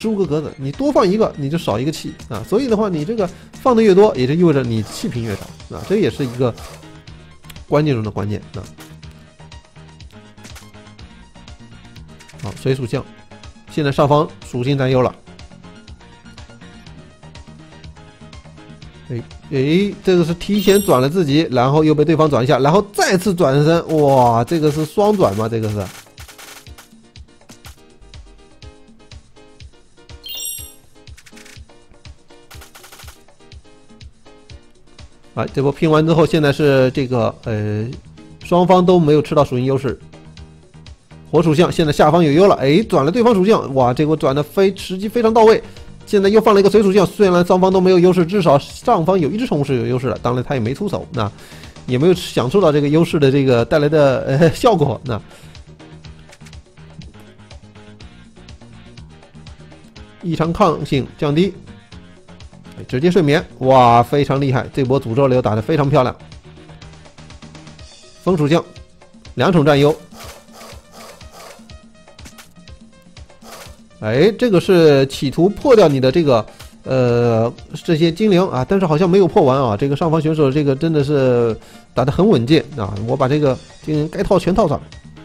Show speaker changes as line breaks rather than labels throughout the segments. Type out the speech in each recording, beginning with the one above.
15个格子，你多放一个你就少一个气啊。所以的话，你这个放的越多，也就意味着你气瓶越少啊。这也是一个关键中的关键啊。好，水属相，现在上方属性担忧了。这个是提前转了自己，然后又被对方转一下，然后再次转身，哇，这个是双转吗？这个是。啊，这波拼完之后，现在是这个双方都没有吃到属性优势。火属相现在下方有优了，转了对方属相，哇，这波转的时机非常到位。现在又放了一个水属相，虽然双方都没有优势，至少上方有一只宠物是有优势的，当然他也没出手，那也没有享受到这个优势的这个带来的效果。那异常抗性降低，直接睡眠，哇，非常厉害！这波诅咒流打得非常漂亮。风属相2宠占优。这个是企图破掉你的这个这些精灵啊，但是好像没有破完啊。这个上方选手这个真的是打得很稳健啊，我把这个精灵该套全套上。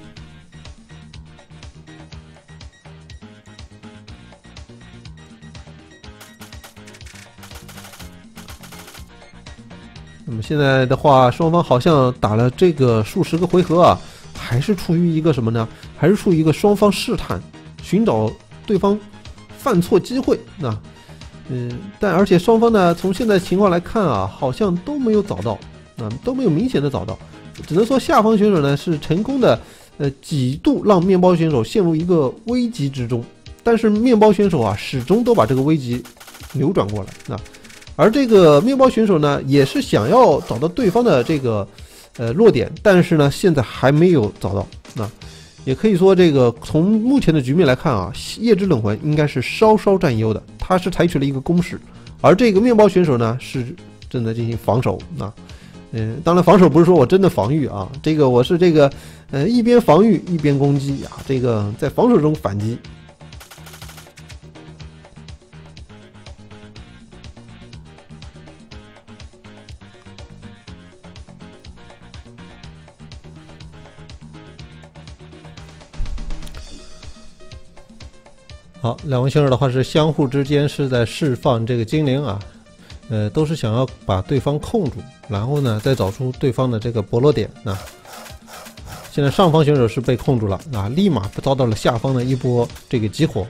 那么现在的话，双方好像打了这个数十个回合啊，还是处于一个什么呢？还是处于一个双方试探，寻找对方犯错机会。那但而且双方呢，从现在情况来看啊，好像都没有找到，都没有明显的找到。只能说下方选手呢是成功的几度让面包选手陷入一个危机之中，但是面包选手啊始终都把这个危机扭转过来。而这个面包选手呢，也是想要找到对方的这个弱点，但是呢现在还没有找到。也可以说，这个从目前的局面来看啊，夜之冷魂应该是稍稍占优的，他是采取了一个攻势，而这个面包选手呢是正在进行防守。当然防守不是说我真的防御啊，这个我是这个一边防御一边攻击啊，这个在防守中反击。好，两位选手的话是相互之间是在释放这个精灵啊，都是想要把对方控住，然后呢再找出对方的这个薄弱点。现在上方选手是被控住了啊，立马遭到了下方的一波这个激活。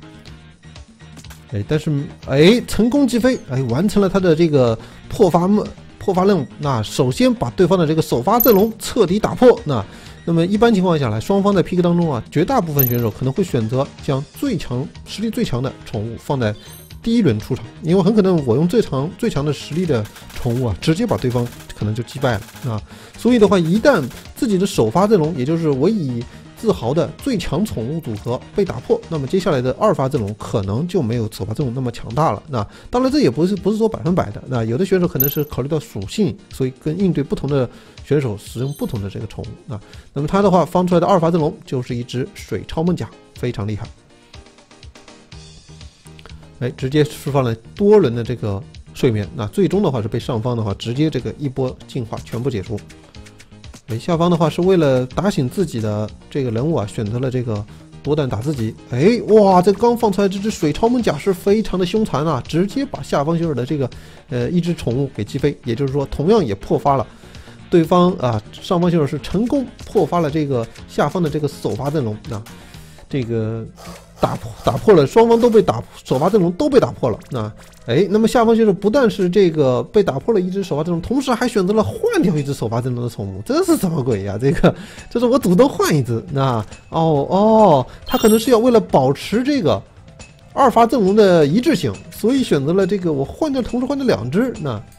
但是成功击飞，完成了他的这个破发任务。那首先把对方的这个首发阵容彻底打破。那么一般情况下来，双方在 PK 当中啊，绝大部分选手可能会选择将实力最强的宠物放在第一轮出场，因为很可能我用最强的实力的宠物啊，直接把对方可能就击败了啊。所以的话，一旦自己的首发阵容，也就是我以自豪的最强宠物组合被打破，那么接下来的二发阵容可能就没有首发阵容那么强大了。当然这也不是说100%的，有的选手可能是考虑到属性，所以跟应对不同的选手使用不同的这个宠物。那么他的话放出来的二发阵容就是一只水超梦甲，非常厉害。直接释放了多轮的这个睡眠，最终的话是被上方的话直接这个一波进化全部解除。下方的话是为了打醒自己的这个人物啊，选择了这个多弹打自己。哇，这刚放出来这只水超梦甲是非常的凶残啊，直接把下方选手的这个一只宠物给击飞，也就是说同样也破发了对方啊，上方选手是成功破发了这个下方的这个首发阵容。这个打破了，双方都被首发阵容都被打破了。那么下方选手不但是这个被打破了一只首发阵容，同时还选择了换掉一只首发阵容的宠物，这是什么鬼呀？这是我主动换一只。他可能是要为了保持这个二发阵容的一致性，所以选择了这个我同时换掉2只。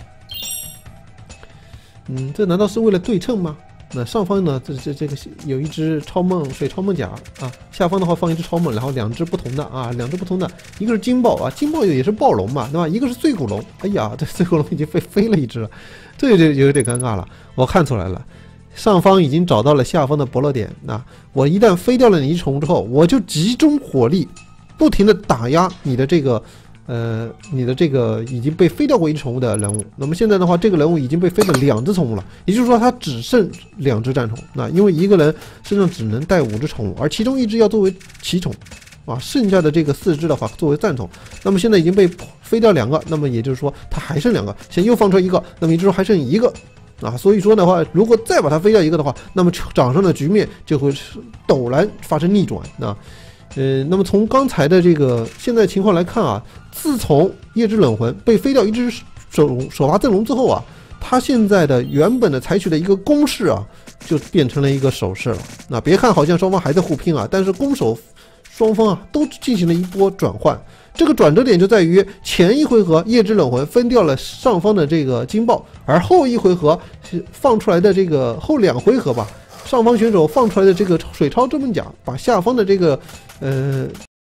这难道是为了对称吗？那上方呢，这个有一只水超梦甲啊，下方的话放一只超梦，然后2只不同的啊，2只不同的，一个是金豹啊，金豹也是暴龙嘛，对吧？一个是醉骨龙，哎呀，这醉骨龙已经飞了一只了，这就有点尴尬了。我看出来了，上方已经找到了下方的薄弱点。我一旦飞掉了你一宠物之后，我就集中火力不停的打压你的这个已经被飞掉过一只宠物的人物。那么现在的话，这个人物已经被飞了2只宠物了，也就是说他只剩2只战宠。那因为一个人身上只能带5只宠物，而其中1只要作为奇宠啊，剩下的这个4只的话作为战宠。那么现在已经被飞掉2个，那么也就是说他还剩2个，现在又放出来1个，那么也就是说还剩1个啊。所以说的话，如果再把它飞掉1个的话，那么场上的局面就会陡然发生逆转。那么从刚才的这个现在情况来看啊，自从夜之冷魂被飞掉1只首发阵容之后啊，他现在的原本的采取的一个攻势啊，就变成了一个守势了。那别看好像双方还在互拼啊，但是攻守双方啊都进行了一波转换。这个转折点就在于前一回合夜之冷魂分掉了上方的这个金豹，而后一回合放出来的这个后2回合吧，上方选手放出来的这个水超之门甲，把下方的这个